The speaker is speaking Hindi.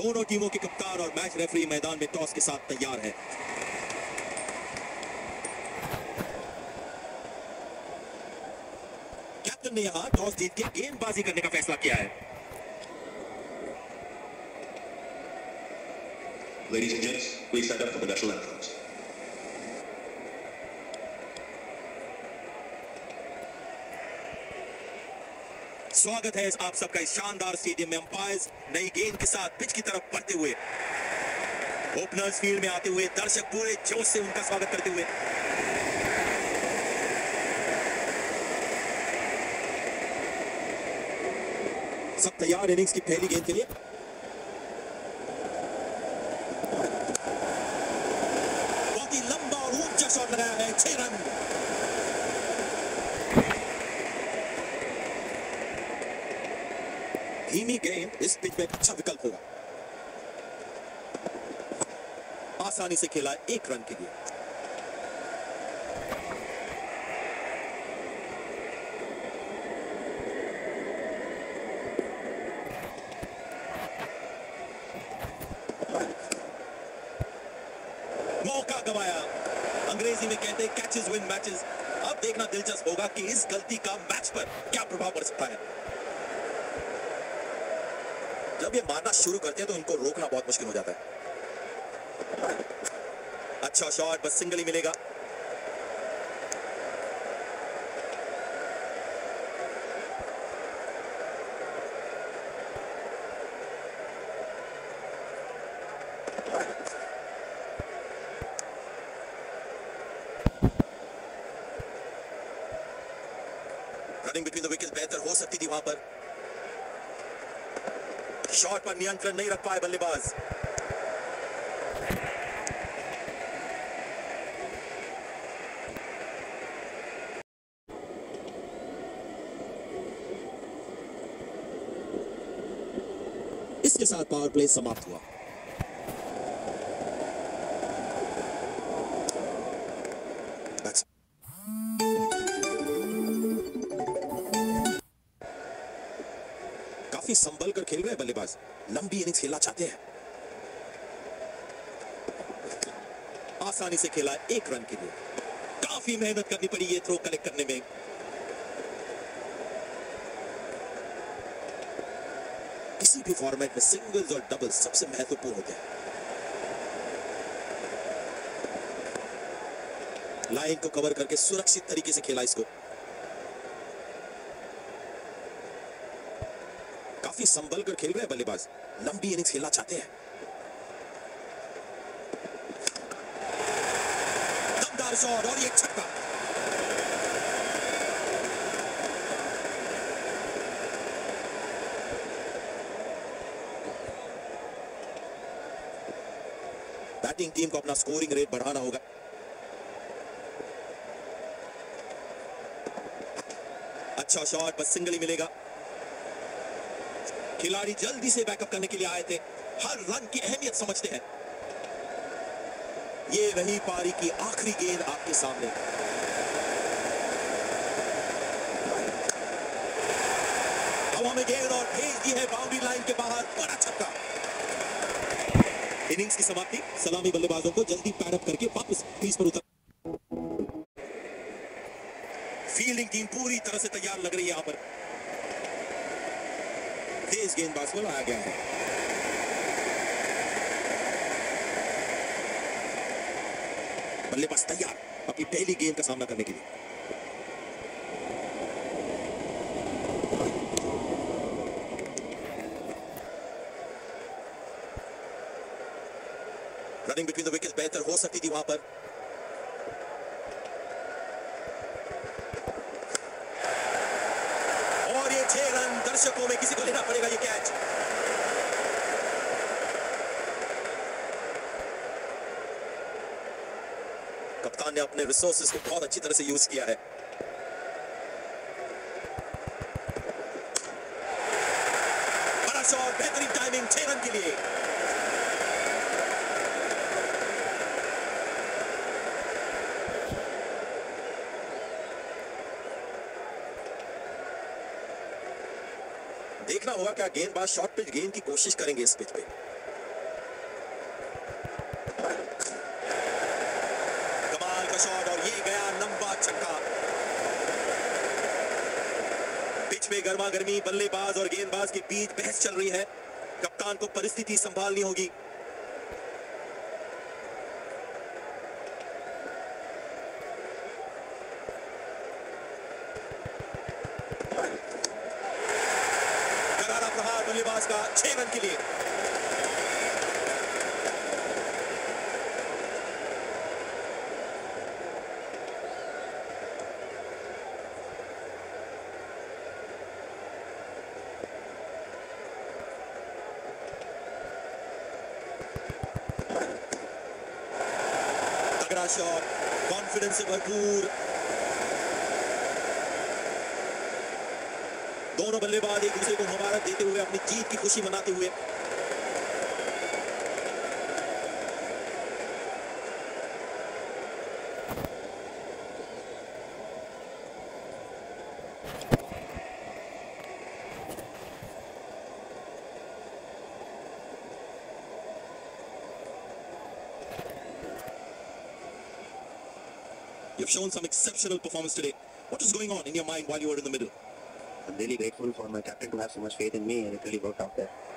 दोनों टीमों के कप्तान और मैच रेफरी मैदान में टॉस के साथ तैयार है। कैप्टन ने यहां टॉस जीत के गेंदबाजी करने का फैसला किया है। Ladies and gents, please stand up for the national anthems. स्वागत है आप सबका इस शानदार स्टेडियम में। अंपायर्स नई गेंद के साथ पिच की तरफ बढ़ते हुए, ओपनर्स फील्ड में आते हुए, दर्शक पूरे जोश से उनका स्वागत करते हुए। सब तैयार इनिंग्स की पहली गेंद के लिए। बहुत ही लंबा और ऊंचा शॉट लगाया है, 6 रन। धीमी गेंद इस पिच में अच्छा विकल्प होगा। आसानी से खेला 1 रन के लिए। मौका गवाया। अंग्रेजी में कहते हैं कैचेस विन मैचेस। अब देखना दिलचस्प होगा कि इस गलती का मैच पर क्या प्रभाव पड़ सकता है। जब ये मारना शुरू करते हैं तो इनको रोकना बहुत मुश्किल हो जाता है। अच्छा शॉट, बस सिंगल ही मिलेगा। रनिंग बिटवीन द विकेट्स बेहतर हो सकती थी वहां पर। शॉट पर नियंत्रण नहीं रख पाए बल्लेबाज। इसके साथ पावर प्ले समाप्त हुआ। काफी संभल कर खेल रहे हैं बल्लेबाज, लंबी इनिंग्स खेलना चाहते हैं। आसानी से खेला 1 रन के लिए। काफी मेहनत करनी पड़ी ये थ्रो कलेक्ट करने में। किसी भी फॉर्मेट में सिंगल्स और डबल्स सबसे महत्वपूर्ण होते हैं। लाइन को कवर करके सुरक्षित तरीके से खेला इसको। काफी संभल कर खेल रहे हैं बल्लेबाज, लंबी इनिंग्स खेलना चाहते हैं। दमदार शॉट और ये छक्का। बैटिंग टीम को अपना स्कोरिंग रेट बढ़ाना होगा। अच्छा शॉट, बस सिंगल ही मिलेगा। खिलाड़ी जल्दी से बैकअप करने के लिए आए थे, हर रन की अहमियत समझते हैं। ये रही पारी की आखिरी गेंद आपके सामने। हवा में गेंद और भेज दी है बाउंड्री लाइन के बाहर। बड़ा छक्का। इनिंग्स की समाप्ति। सलामी बल्लेबाजों को जल्दी पैडअप करके वापस क्रीज पर उतर। फील्डिंग टीम पूरी तरह से तैयार लग रही है। यहां पर तेज गेंदबाज को लाया गया है। बल्लेबाज तैयार अपनी पहली गेंद का सामना करने के लिए। रनिंग बिटवीन द विकेट्स बेहतर हो सकती थी वहां पर। और ये 6 रन। दर्शकों में किसी को लेना पड़ेगा ये कैच। कप्तान ने अपने रिसोर्सेज को बहुत अच्छी तरह से यूज किया है। बड़ा शॉट, बेहतरीन टाइमिंग, 6 रन के लिए। देखना होगा क्या गेंदबाज शॉर्ट पिच गेंद की कोशिश करेंगे इस पिच पे। कमाल का शॉट और ये गया लंबा छक्का। पिच पे गर्मा गर्मी, बल्लेबाज और गेंदबाज के बीच बहस चल रही है। कप्तान को परिस्थिति संभालनी होगी। करारा प्रहार बल्लेबाज का 6 रन के लिए। तगड़ा शॉट, कॉन्फिडेंस से भरपूर। दोनों बल्लेबाज एक दूसरे को मुबारक देते हुए अपनी जीत की खुशी मनाते हुए। You've shown some exceptional performance today. What was going on in your mind while you were in the middle? I'm really grateful for my captain to have so much faith in me, and it really worked out there.